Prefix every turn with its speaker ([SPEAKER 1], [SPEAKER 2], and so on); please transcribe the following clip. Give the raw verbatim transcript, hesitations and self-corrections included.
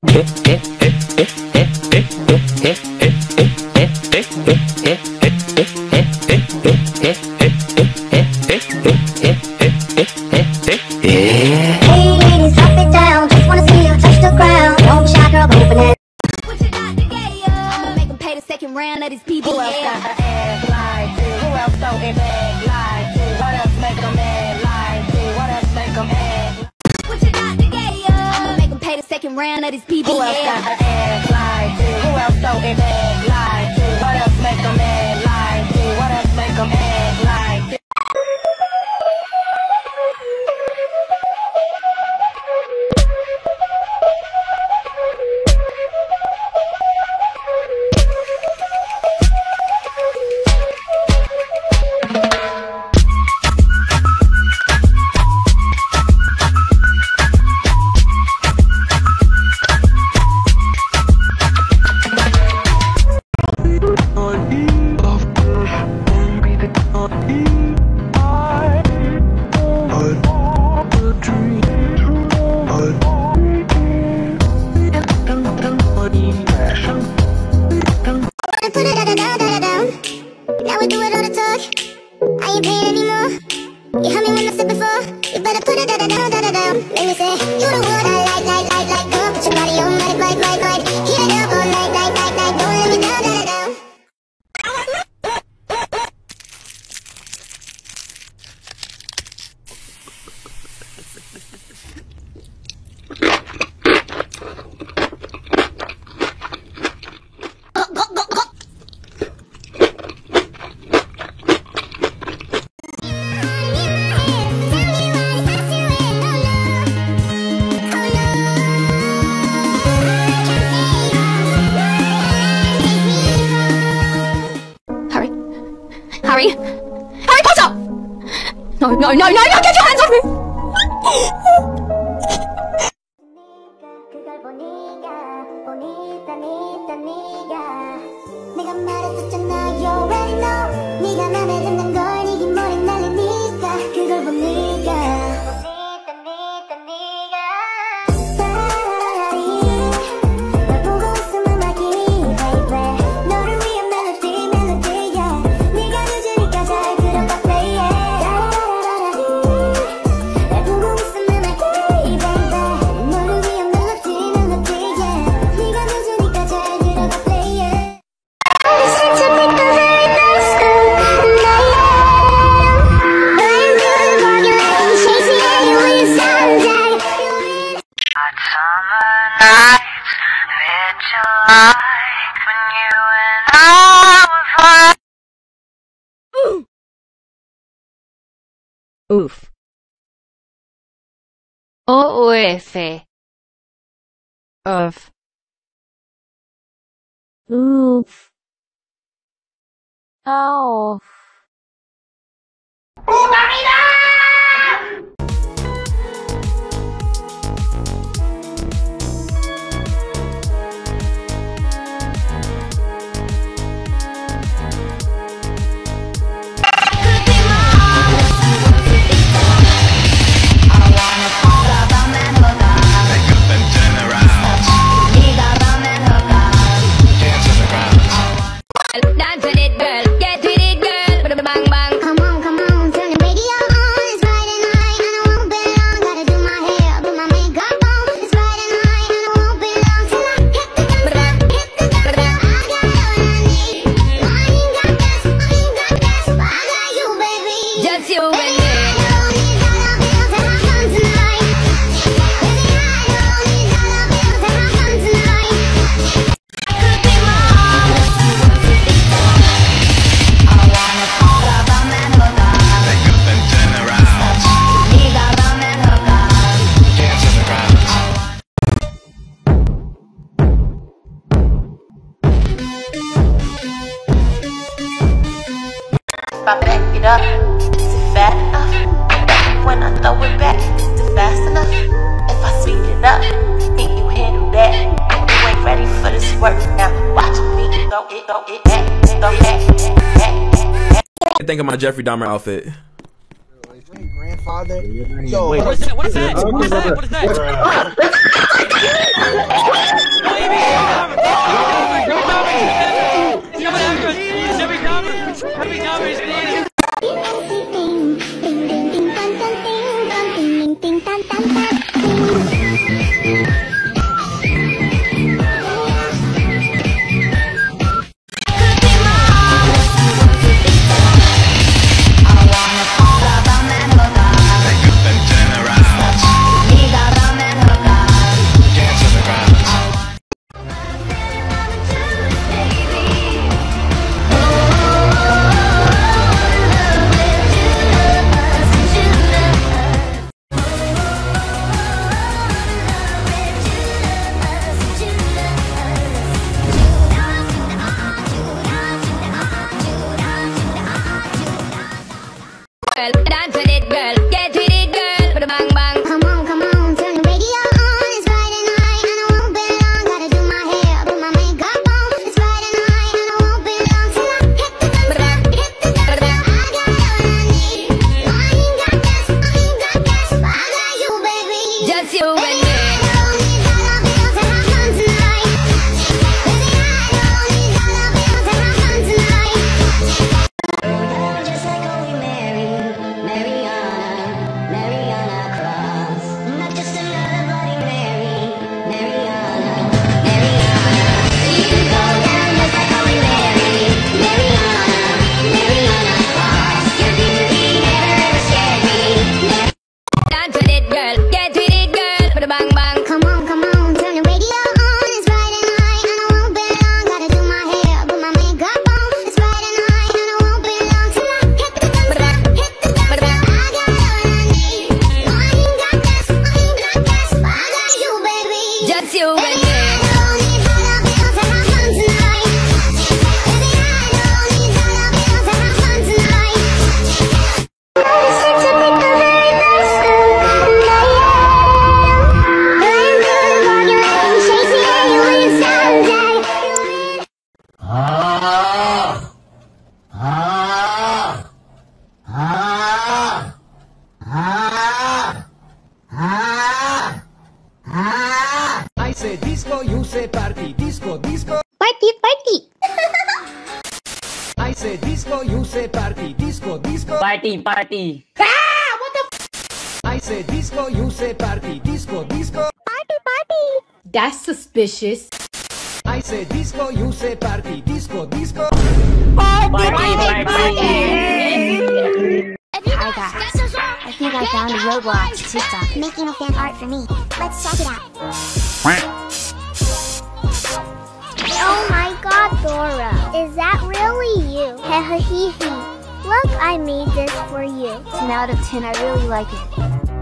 [SPEAKER 1] Round of these people. Who else got the ass like you? Who else throw it back like you? What else make them mad like you? What else make them act? What you got to get? I'ma make them pay the second round of these people. Who else got the ass like you? Who else throw it back like you? What else make them mad like you? What else make them act like you?
[SPEAKER 2] Harry! Harry Potter! No, no, no, no, no! Get your hands off me!
[SPEAKER 3] Oof. O U F. Of. Oof. Ow.
[SPEAKER 4] If I back it up, is it fat enough? When I throw it back, is it fast enough? If I speed it up, think you handle that? You ain't ready for this work now. Watch me throw it, throw it back, throw that.
[SPEAKER 5] I think of my Jeffrey Dahmer outfit.
[SPEAKER 6] Grandfather. Yo,
[SPEAKER 7] Wait, what is that? What is that? What is that? What is that?
[SPEAKER 6] say disco, you say party. Disco, disco.
[SPEAKER 2] Party, party.
[SPEAKER 6] I say disco, you say party. Disco, disco.
[SPEAKER 7] Party, party.
[SPEAKER 6] I say disco, you say party. Disco, disco.
[SPEAKER 2] Party, party.
[SPEAKER 8] That's suspicious.
[SPEAKER 6] I say disco, you say party. Disco, disco.
[SPEAKER 7] Party, party, party.
[SPEAKER 1] Hi guys, I think I found a Roblox TikTok making a fan art for me. Let's check it out.
[SPEAKER 9] Oh my god, Dora. Is that really you? Hehehehe. Look, I made this for you.
[SPEAKER 1] ten out of ten, I really like it.